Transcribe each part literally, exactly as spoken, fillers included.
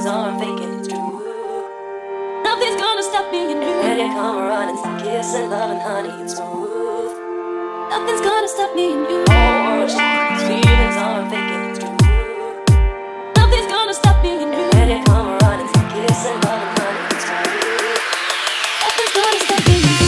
aren't faking, it's true. Nothing's gonna stop me and you. When you come around and kiss and love and honey, it's smooth. Nothing's gonna stop me and you. Oh, these feelings aren't faking, it's true. Nothing's gonna stop me and you. When you come around and kiss and love and honey, it's smooth. Nothing's gonna stop me and you.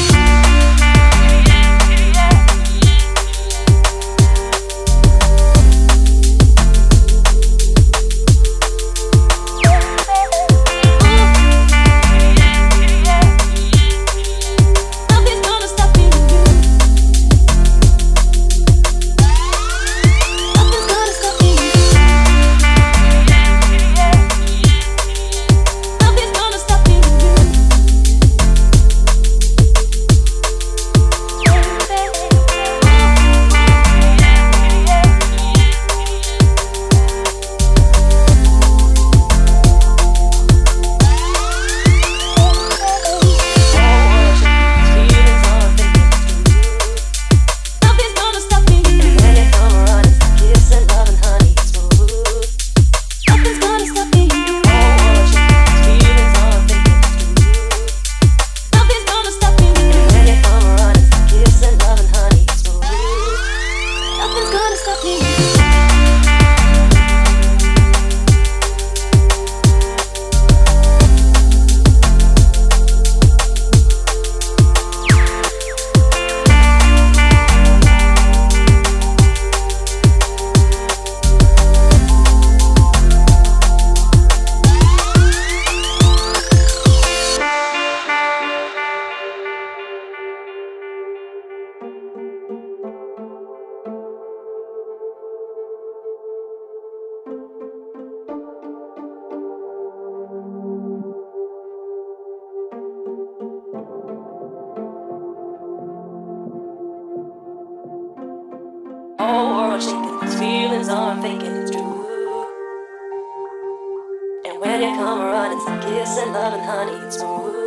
Whole world shaking, these feelings aren't faking, it's true. And when you come around, it's a kiss and love and honey, it's smooth.